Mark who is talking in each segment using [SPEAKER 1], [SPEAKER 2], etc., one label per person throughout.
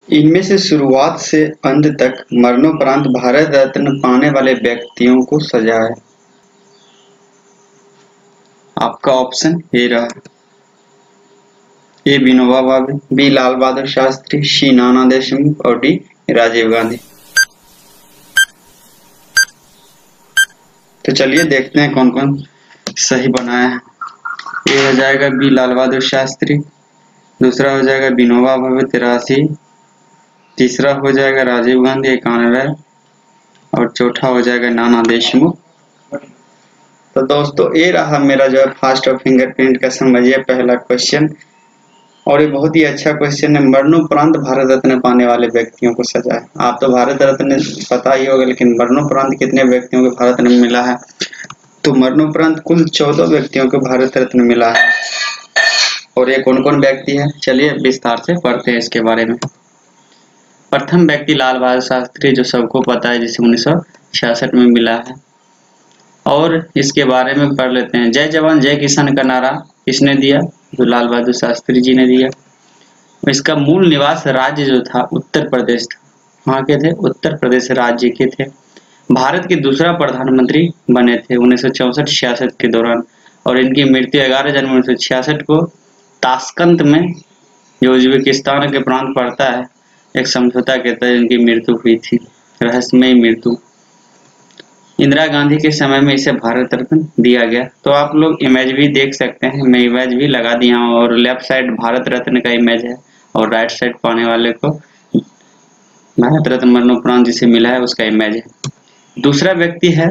[SPEAKER 1] इनमें से शुरुआत से अंत तक मरणोपरांत भारत रत्न पाने वाले व्यक्तियों को सजा है। आपका ऑप्शन ए रहा। ए विनोबा भावे, बी लाल बहादुर शास्त्री, सी नाना देशमुख और डी राजीव गांधी। तो चलिए देखते हैं कौन कौन सही बनाया है। ये हो जाएगा बी लाल बहादुर शास्त्री, दूसरा हो जाएगा विनोबा भावे 83, तीसरा हो जाएगा राजीव गांधी 91 और चौथा हो जाएगा नाना देशमुख। तो दोस्तों ये रहा मेरा जो है फास्ट और फिंगरप्रिंट का समझिए पहला क्वेश्चन, और ये बहुत ही अच्छा क्वेश्चन है। मरणोपरांत भारत रत्न पाने वाले व्यक्तियों को सजा है। आप तो भारत रत्न पता ही होगा, लेकिन मरणोपरांत कितने व्यक्तियों को भारत रत्न मिला है? तो मरणोपरांत कुल 14 व्यक्तियों को भारत रत्न मिला है। और ये कौन कौन व्यक्ति है, चलिए विस्तार से पढ़ते हैं इसके बारे में। प्रथम व्यक्ति लाल बहादुर शास्त्री, जो सबको पता है, जिसे 1966 में मिला है। और इसके बारे में पढ़ लेते हैं। जय जवान जय किसान का नारा किसने दिया? जो लाल बहादुर शास्त्री जी ने दिया। इसका मूल निवास राज्य जो था उत्तर प्रदेश था। वहाँ के थे, उत्तर प्रदेश राज्य के थे। भारत के दूसरा प्रधानमंत्री बने थे 1964-66 के दौरान। और इनकी मृत्यु 11 जनवरी 1966 को ताशकंद में, जो उज्बेकिस्तान के प्रांत पड़ता है, एक समझौता के तहत इनकी मृत्यु हुई थी, रहस्यमय मृत्यु। इंदिरा गांधी के समय में इसे भारत रत्न दिया गया। तो आप लोग इमेज भी देख सकते हैं, मैं इमेज भी लगा दिया हूँ। और लेफ्ट साइड भारत रत्न का इमेज है और राइट साइड पाने वाले को भारत रत्न मरणोपरांत जिसे मिला है उसका इमेज है। दूसरा व्यक्ति है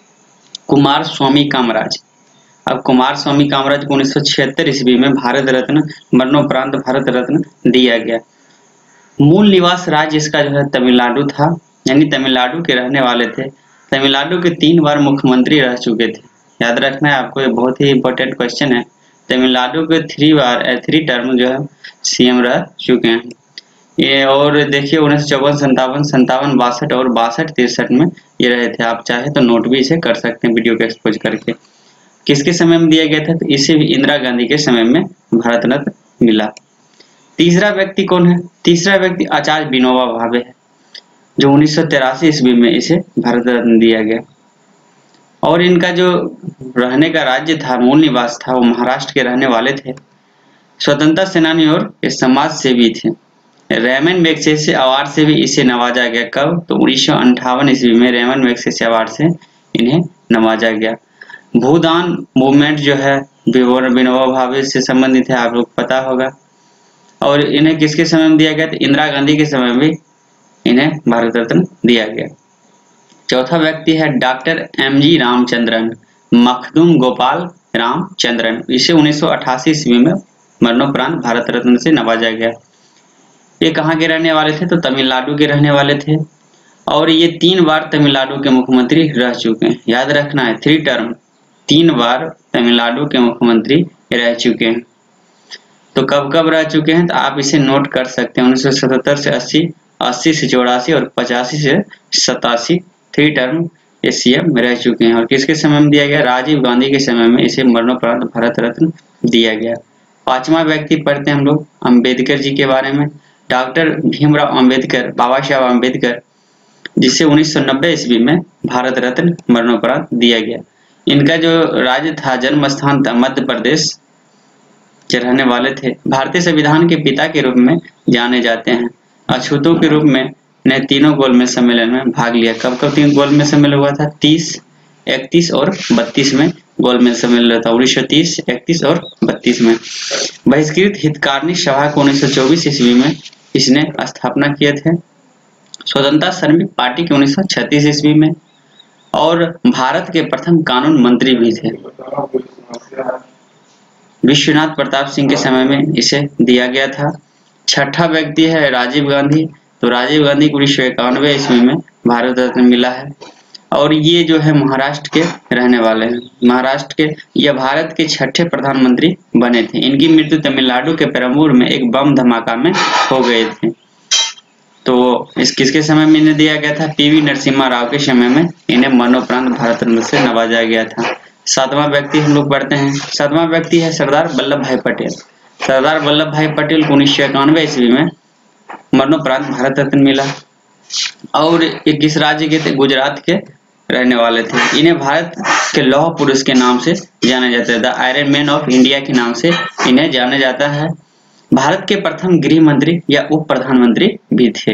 [SPEAKER 1] कुमार स्वामी कामराज। अब कुमार स्वामी कामराज को 1976 ईस्वी में भारत रत्न मरणोपरांत भारत रत्न दिया गया। मूल निवास राज्य इसका जो है तमिलनाडु था, यानी तमिलनाडु के रहने वाले थे। तमिलनाडु के 3 बार मुख्यमंत्री रह चुके थे। याद रखना है आपको, ये बहुत ही इंपॉर्टेंट क्वेश्चन है। तमिलनाडु के 3 टर्म जो है सीएम रह चुके हैं ये। और देखिए 1954, 57, 62 और 62-63 में ये रहे थे। आप चाहे तो नोट भी इसे कर सकते हैं वीडियो को एक्सपोज करके। किसके समय में दिया गया था? तो इसे भी इंदिरा गांधी के समय में भारत रत्न मिला। तीसरा व्यक्ति कौन है? तीसरा व्यक्ति आचार्य विनोबा भावे है, जो 1983 ईस्वी में इसे भारत रत्न दिया गया। और इनका जो रहने का राज्य था, मूल निवास था, वो महाराष्ट्र के रहने वाले थे। स्वतंत्रता सेनानी और समाज सेवी थे। रेमन मैग्सेसे अवार्ड से भी इसे नवाजा गया। कब? तो 1958 ईस्वी में रेमन मैग्सेसे अवार्ड से इन्हें नवाजा गया। भूदान मूवमेंट जो है विनोबा भावे से संबंधित है, आप लोग पता होगा। और इन्हें किसके समय में दिया गया? तो इंदिरा गांधी के समय में इन्हें भारत रत्न दिया गया। चौथा व्यक्ति है डॉक्टर एमजी रामचंद्रन, मखदूम गोपाल रामचंद्रन। इसे 1988 ईस्वी में मरणोपरांत भारत रत्न से नवाजा गया। ये कहाँ के रहने वाले थे? तो तमिलनाडु के रहने वाले थे। और ये 3 बार तमिलनाडु के मुख्यमंत्री रह चुके हैं। याद रखना है, 3 टर्म, 3 बार तमिलनाडु के मुख्यमंत्री रह चुके हैं। तो कब कब रह चुके हैं? तो आप इसे नोट कर सकते हैं। 1977 से 80, 80 से 84 और 85 से 87 3 टर्म ये सीएम रह चुके हैं। और किसके समय में दिया गया? राजीव गांधी के समय में इसे मरणोपरांत भारत रत्न दिया गया। 5वां व्यक्ति पढ़ते हैं हम लोग अंबेडकर जी के बारे में। डॉक्टर भीमराव अंबेडकर, बाबा साहब अंबेडकर, जिसे 1990 ईस्वी में भारत रत्न मरणोपरांत दिया गया। इनका जो राज्य था, जन्म स्थान था मध्य प्रदेश के रहने वाले थे। भारतीय संविधान के पिता के रूप में जाने जाते हैं। अछूतों के रूप में ने तीनों गोलमेज सम्मेलन में भाग लिया। कब कब 3 गोलमेज सम्मेलन हुआ था? 30, 31 और 32 में गोलमेज सम्मेलन हुआ था। 1930, 31 और 32 में। बहिष्कृत हितकारिणी सभा को 1924 ईस्वी में इसने स्थापना किए थे। स्वतंत्रता श्रमिक पार्टी के 1936 ईस्वी में। और भारत के प्रथम कानून मंत्री भी थे। विश्वनाथ प्रताप सिंह के समय में इसे दिया गया था। छठा व्यक्ति है राजीव गांधी। तो राजीव गांधी को 1991 ईस्वी में भारत रत्न मिला है। और ये जो है महाराष्ट्र के रहने वाले हैं। महाराष्ट्र के, यह भारत के 6ठे प्रधानमंत्री बने थे। इनकी मृत्यु तमिलनाडु के पेरम्बूर में एक बम धमाका में हो गए थे। तो इस किसके समय में इन्हें दिया गया था? पीवी नरसिम्हा राव के समय में इन्हें मरणोपरांत भारत रत्न से नवाजा गया था। 7वां व्यक्ति हम लोग पढ़ते हैं। 7वां व्यक्ति है सरदार वल्लभ भाई पटेल। सरदार वल्लभ भाई पटेल को 1991 ईस्वी में मरणोपरांत भारत रत्न मिला। और ये किस राज्य के थे? गुजरात के रहने वाले थे। इन्हें भारत के लौह पुरुष के नाम से जाना जाता है, the iron man of India के नाम से इन्हें जाना जाता है। भारत के प्रथम गृह मंत्री या उप प्रधानमंत्री भी थे।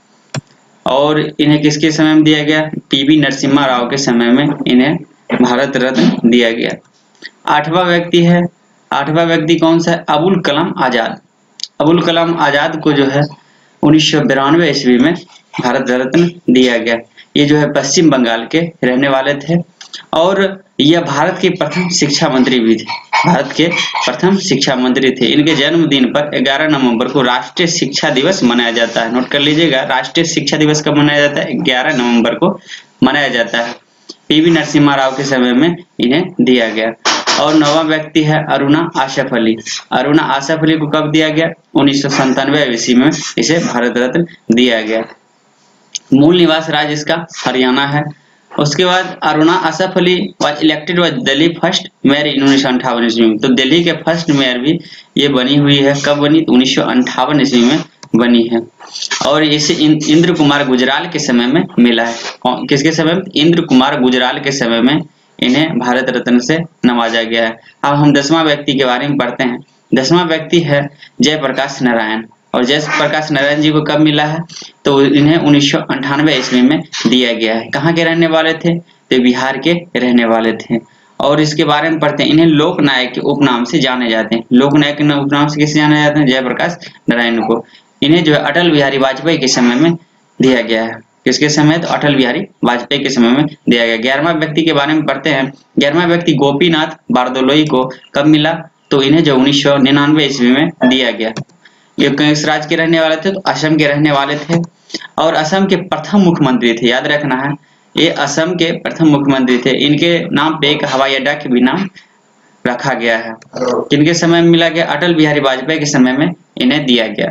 [SPEAKER 1] और इन्हें किसके समय में दिया गया? पीवी नरसिम्हा राव के समय में इन्हें भारत रत्न दिया गया। आठवां व्यक्ति कौन सा है? अबुल कलाम आजाद। अबुल कलाम आजाद को जो है 1992 ईस्वी में भारत रत्न दिया गया। ये जो है पश्चिम बंगाल के रहने वाले थे और यह भारत के प्रथम शिक्षा मंत्री भी थे। भारत के प्रथम शिक्षा मंत्री थे। इनके जन्मदिन पर 11 नवंबर को राष्ट्रीय शिक्षा दिवस मनाया जाता है। नोट कर लीजिएगा, राष्ट्रीय शिक्षा दिवस कब मनाया जाता है? 11 नवंबर को मनाया जाता है। पीवी नरसिम्हा राव के समय में इन्हें दिया गया। और 9वां व्यक्ति है अरुणा आसफ अली। अरुणा आसफ अली को कब दिया गया? 1997 ईस्वी में इसे भारत रत्न दिया गया। मूल निवास राज्य इसका हरियाणा है। उसके बाद Aruna Asaf Ali was elected was Delhi first mayor in 1958 ईस्वी में। तो दिल्ली के फर्स्ट मेयर भी ये बनी हुई है। कब बनी? 1958 ईस्वी में बनी है। और इसे इंद्र कुमार गुजराल के समय में मिला है। किसके समय में? इंद्र कुमार गुजराल के समय में इन्हें भारत रत्न से नवाजा गया है। अब हम 10वां व्यक्ति के बारे में पढ़ते हैं। 10वां व्यक्ति है जयप्रकाश नारायण। और जयप्रकाश नारायण जी को कब मिला है? तो इन्हें 1998 ईस्वी में दिया गया है। कहाँ के रहने वाले थे? तो बिहार के रहने वाले थे। और इसके बारे में पढ़ते हैं। इन्हें लोकनायक के उपनाम से जाने जाते हैं। लोकनायक के उपनाम से किसे जाने जाते हैं? जयप्रकाश नारायण को। इन्हें जो है अटल बिहारी वाजपेयी के समय में दिया गया है। किसके समय? तो अटल बिहारी वाजपेयी के समय में दिया गया। 11वां व्यक्ति के बारे में पढ़ते हैं। 11वां व्यक्ति गोपीनाथ बारदोलोई को कब मिला? तो इन्हें जो 1999 ईस्वी में दिया गया। ये किस राज्य के रहने वाले थे? तो असम के रहने वाले थे। और असम के प्रथम मुख्यमंत्री थे, याद रखना है, ये असम के प्रथम मुख्यमंत्री थे। इनके नाम पे एक हवाई अड्डा के भी नाम रखा गया है। किनके समय में मिला गया? अटल बिहारी वाजपेयी के समय में इन्हें दिया गया।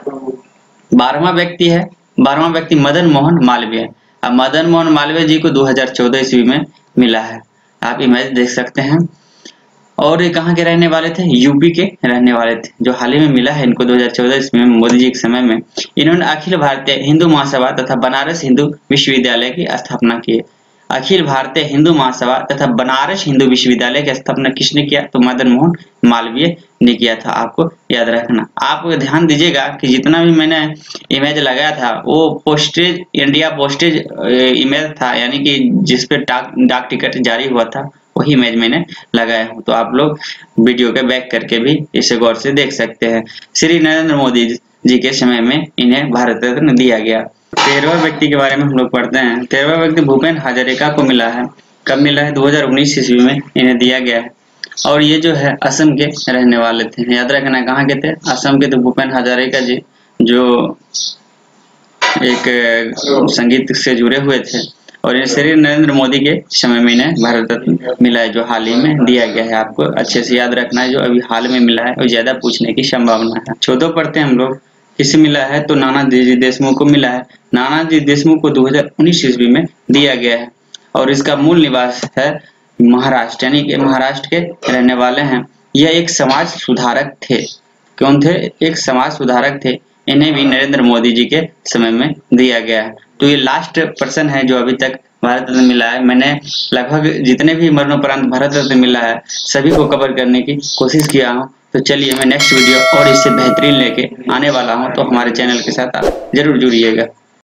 [SPEAKER 1] 12वां व्यक्ति मदन मोहन मालवीय। अब मदन मोहन मालवीय जी को 2014 ईस्वी में मिला है। आप इमेज देख सकते हैं। और ये कहाँ के रहने वाले थे? यूपी के रहने वाले थे। जो हाल ही में मिला है इनको 2014 ईस्वी में मोदी जी के समय में। इन्होंने अखिल भारतीय हिंदू महासभा तथा बनारस हिंदू विश्वविद्यालय की स्थापना की। अखिल भारतीय हिंदू महासभा तथा बनारस हिंदू विश्वविद्यालय की स्थापना किसने किया? तो मदन मोहन मालवीय ने किया था। आपको याद रखना। आप ध्यान दीजिएगा कि जितना भी मैंने इमेज लगाया था वो पोस्टेज इंडिया पोस्टेज इमेज था, यानी कि जिसपे डाक टिकट जारी हुआ था वही इमेज मैंने लगाया हूँ। तो आप लोग वीडियो के बैक करके भी इसे गौर से देख सकते हैं। श्री नरेंद्र मोदी जी के समय में इन्हें भारत रत्न दिया गया। 13वां व्यक्ति के बारे में हम लोग पढ़ते हैं। 13वां व्यक्ति भूपेन हजारिका को मिला है। कब मिला है? 2019 ईस्वी में इन्हें दिया गया है। और ये जो है असम के रहने वाले थे। याद रखना कहाँ के थे? असम के। तो भूपेन हजारिका जी जो एक संगीत से जुड़े हुए थे। और ये श्री नरेंद्र मोदी के समय में इन्हें भारत रत्न मिला है, जो हाल ही में दिया गया है। आपको अच्छे से याद रखना है, जो अभी हाल में मिला है और ज्यादा पूछने की संभावना है। 14 पढ़ते हैं हम लोग। किसे मिला है? तो नानाजी देशमुख को मिला है। नानाजी देशमुख को 2019 ईस्वी में दिया गया है। और इसका मूल निवास है महाराष्ट्र, यानी कि महाराष्ट्र के रहने वाले हैं। यह एक समाज सुधारक थे। कौन थे? एक समाज सुधारक थे। इन्हें भी नरेंद्र मोदी जी के समय में दिया गया है। तो ये लास्ट पर्सन है जो अभी तक भारत रत्न मिला है। मैंने लगभग जितने भी मरणोपरांत भारत रत्न मिला है सभी को कवर करने की कोशिश किया हूँ। तो चलिए मैं नेक्स्ट वीडियो और इससे बेहतरीन लेके आने वाला हूँ, तो हमारे चैनल के साथ आप जरूर जुड़िएगा।